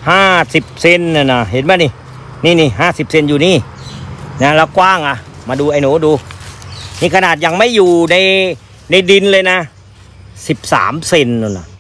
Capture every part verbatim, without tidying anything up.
ห้าสิบเซนน่ะนะเห็นไหมนี่นี่นี่ห้าสิบเซนอยู่นี่นะแล้วกว้างอ่ะมาดูไอ้หนูดูนี่ขนาดยังไม่อยู่ในในดินเลยนะสิบสามเซนน่ะนะ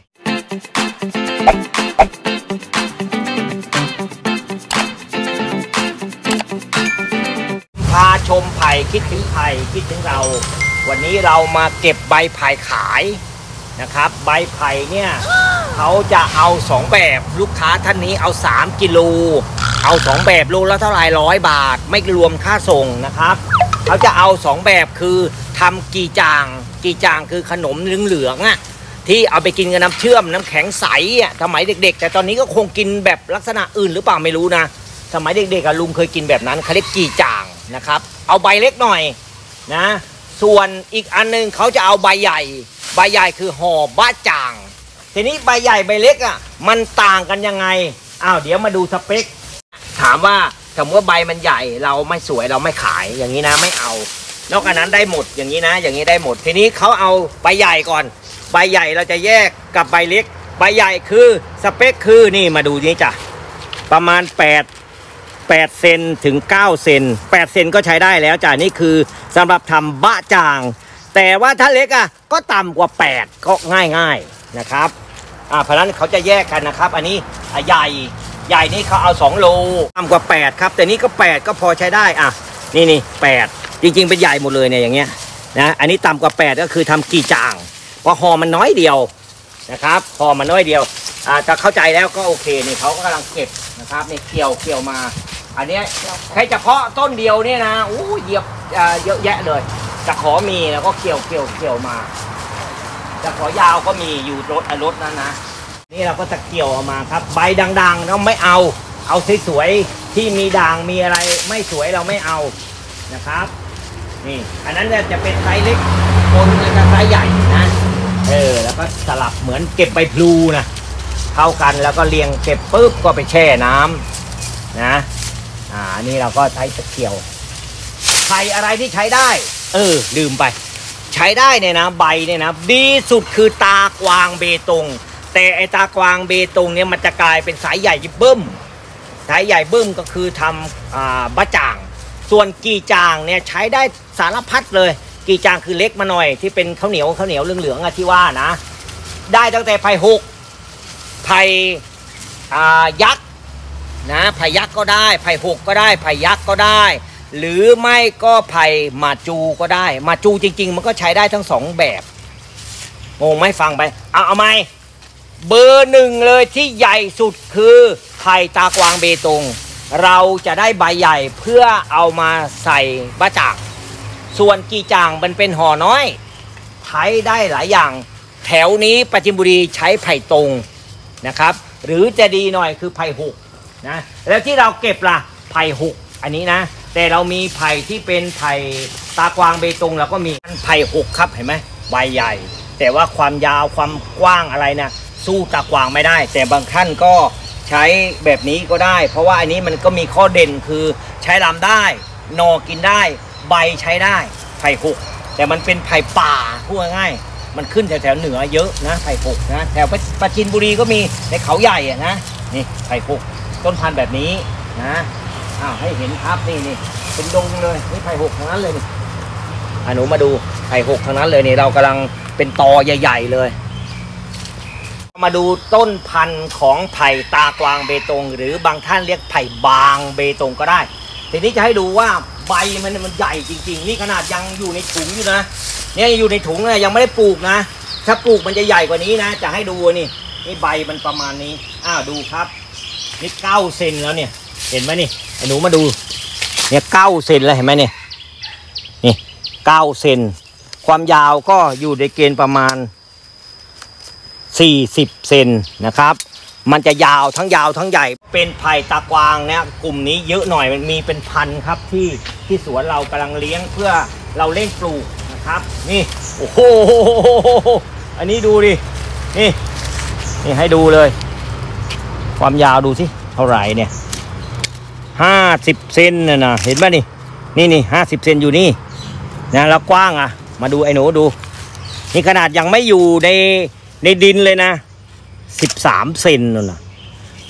พาชมไผ่คิดถึงไผ่คิดถึงเราวันนี้เรามาเก็บใบไผ่ขายนะครับใบไผ่เนี่ยเขาจะเอาสองแบบลูกค้าท่านนี้เอาสามกิโลเอาสองแบบโลละเท่าไหร่ร้อยบาทไม่รวมค่าส่งนะครับเขาจะเอาสองแบบคือทำกีจางกีจางคือขนมเหลืองๆอ่ะที่เอาไปกินกับน้ำเชื่อมน้ำแข็งใสอ่ะสมัยเด็กๆแต่ตอนนี้ก็คงกินแบบลักษณะอื่นหรือเปล่าไม่รู้นะสมัยเด็กๆลุงเคยกินแบบนั้นเขาเรียกกีจางนะครับเอาใบเล็กหน่อยนะส่วนอีกอันนึงเขาจะเอาใบใหญ่ใบใหญ่คือห่อบ้าจางทีนี้ใบใหญ่ใบเล็กอ่ะมันต่างกันยังไงอ้าวเดี๋ยวมาดูสเปคถามว่าสมมติว่าใบมันใหญ่เราไม่สวยเราไม่ขายอย่างนี้นะไม่เอานอกจากนั้นได้หมดอย่างนี้นะอย่างนี้ได้หมดทีนี้เขาเอาใบใหญ่ก่อนใบใหญ่เราจะแยกกับใบเล็กใบใหญ่คือสเปคคือนี่มาดูนี่จ้ะประมาณแปด แปดเซนถึงเก้าเซนแปดเซนก็ใช้ได้แล้วจ้ะนี่คือสำหรับทำบ้าจางแต่ว่าถ้าเล็กอ่ะก็ต่ำกว่าแปดก็ง่ายๆนะครับอ่าเพราะฉะนั้นเขาจะแยกกันนะครับอันนี้ใหญ่ใหญ่นี่เขาเอาสองโลต่ำกว่าแปดครับแต่นี่ก็แปดก็พอใช้ได้อ่ะนี่นี่แปดจริงๆเป็นใหญ่หมดเลยเนี่ยอย่างเงี้ยนะอันนี้ต่ำกว่าแปดก็คือทำกี่จางเพราะห่อมันน้อยเดียวนะครับห่อมันน้อยเดียวอ่าจะเข้าใจแล้วก็โอเคนี่เขาก็กำลังเก็บนะครับนี่เกี่ยวเกี่ยวมาอันนี้แค่เฉพาะต้นเดียวเนี่ยนะโอ้เหยียบเยอะแยะเลยจะขอมีแล้วก็เกี่ยวเกี่ยวเกี่ยวมาจะขอยาวก็มีอยู่รถรถนั้นนะนี่เราก็จะเกี่ยวออกมาครับใบด่างๆเราไม่เอาเอาสวยๆที่มีด่างมีอะไรไม่สวยเราไม่เอานะครับนี่อันนั้นเนี่ยจะเป็นไซส์เล็กคนจะไซส์ใหญ่นะเออแล้วก็สลับเหมือนเก็บใบพลูนะเข้ากันแล้วก็เรียงเก็บปุ๊บก็ไปแช่น้ำนะอ่านี่เราก็ใช้ตะเกียวไผ่อะไรที่ใช้ได้เออลืมไปใช้ได้เนี่ยนะใบเนี่ยนะดีสุดคือตากวางเบตงแต่ไอตากวางเบตงเนี่ยมันจะกลายเป็นสายใหญ่เบิ้มสายใหญ่เบิ้มก็คือทำอ่าบะจ่างส่วนกีจางเนี่ยใช้ได้สารพัดเลยกีจางคือเล็กมาหน่อยที่เป็นข้าวเหนียวข้าวเหนียวเหลืองๆอะที่ว่านะได้ตั้งแต่ไผ่หกไผ่อ่ายักษ์นะไผ่ยักษ์ก็ได้ไผ่หกก็ได้ไผ่ยักษ์ก็ได้หรือไม่ก็ไผ่มาจูก็ได้มาจูจริงๆมันก็ใช้ได้ทั้งสองแบบงงไหมฟังไปเอาเอาไหมเบอร์หนึ่งเลยที่ใหญ่สุดคือไผ่ตากวางเบตงเราจะได้ใบใหญ่เพื่อเอามาใส่บะจ่างส่วนกีจางมันเป็นห่อน้อยใช้ได้หลายอย่างแถวนี้ปราจีนบุรีใช้ไผ่ตรงนะครับหรือจะดีหน่อยคือไผ่หกนะแล้วที่เราเก็บล่ะไผ่หกอันนี้นะแต่เรามีไผ่ที่เป็นไผ่ตากวางเบตงเราก็มีไผ่หกครับเห็นไหมใบใหญ่แต่ว่าความยาวความกว้างอะไรนะสู้ตากวางไม่ได้แต่บางท่านก็ใช้แบบนี้ก็ได้เพราะว่าอันนี้มันก็มีข้อเด่นคือใช้ลำได้หน่อกินได้ใบใช้ได้ไผ่หกแต่มันเป็นไผ่ป่าพูดง่ายๆมันขึ้นแถวแถวเหนือเยอะนะไผ่หกนะแถวปราจีนบุรีก็มีในเขาใหญ่อะนะนี่ไผ่หกต้นพันธุ์แบบนี้นะอ้าวให้เห็นครับนี่นี่เป็นดงเลยนี่ไผ่หกทั้งนั้นเลยนี่อ่ะหนูมาดูไผ่หกทั้งนั้นเลยนี่เรากำลังเป็นตอใหญ่ๆเลยมาดูต้นพันธุ์ของไผ่ตากวางเบตงหรือบางท่านเรียกไผ่บางเบตงก็ได้ทีนี้จะให้ดูว่าใบมันมันใหญ่จริงๆนี่ขนาดยังอยู่ในถุงอยู่นะเนี่ยอยู่ในถุงนะยังไม่ได้ปลูกนะถ้าปลูกมันจะใหญ่กว่านี้นะจะให้ดูนี่นี่ใบมันประมาณนี้อ้าวดูครับนี่เก้าเซนแล้วเนี่ยเห็นไหมนี่ไอ้หนูมาดูเนี่ยเก้าเซนแล้วเห็นไหมเนี่ยนี่เก้าเซนความยาวก็อยู่ในเกณฑ์ประมาณสี่สิบเซนนะครับมันจะยาวทั้งยาวทั้งใหญ่เป็นไผ่ตากวางเนี่ยกลุ่มนี้เยอะหน่อยมันมีเป็นพันครับที่ที่สวนเรากำลังเลี้ยงเพื่อเราเล่นปลูกนะครับนี่โอ้โหอันนี้ดูดินี่นี่ให้ดูเลยความยาวดูสิเท่าไหร่เนี่ยห้าสิบเซนน่ะนะเห็นไหมนี่นี่นี่ห้าสิบเซนอยู่นี่นะแล้วกว้างอ่ะมาดูไอ้หนูดูนี่ขนาดยังไม่อยู่ในในดินเลยนะสิบสามเซนน่ะนะ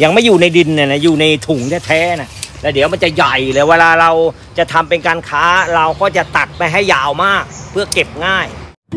ยังไม่อยู่ในดินเนี่ยนะอยู่ในถุงแท้ๆนะแล้วเดี๋ยวมันจะใหญ่เลยเวลาเราจะทำเป็นการค้าเราก็จะตัดไปให้ยาวมากเพื่อเก็บง่าย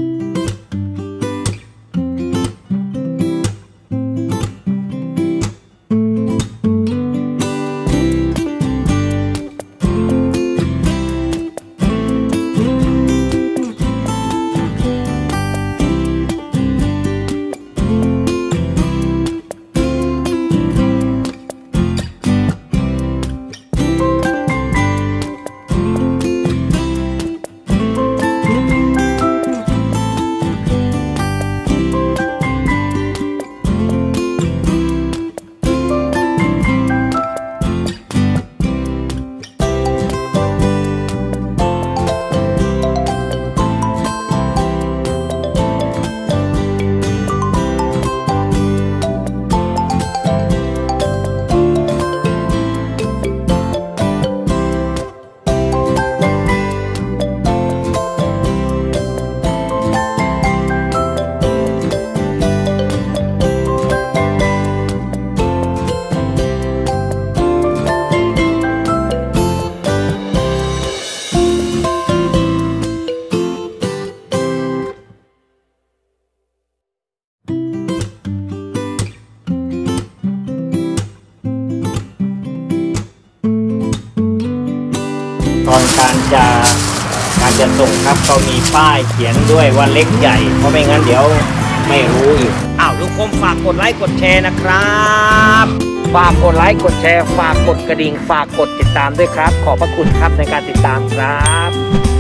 ตอนการจะการจะส่งครับก็มีป้ายเขียนด้วยว่าเล็กใหญ่เพราะไม่งั้นเดี๋ยวไม่รู้อีกอ้าวลูกคมฝากกดไลค์กดแชร์นะครับฝากกดไลค์กดแชร์ฝากกดกระดิ่งฝากกดติดตามด้วยครับขอบพระคุณครับในการติดตามครับ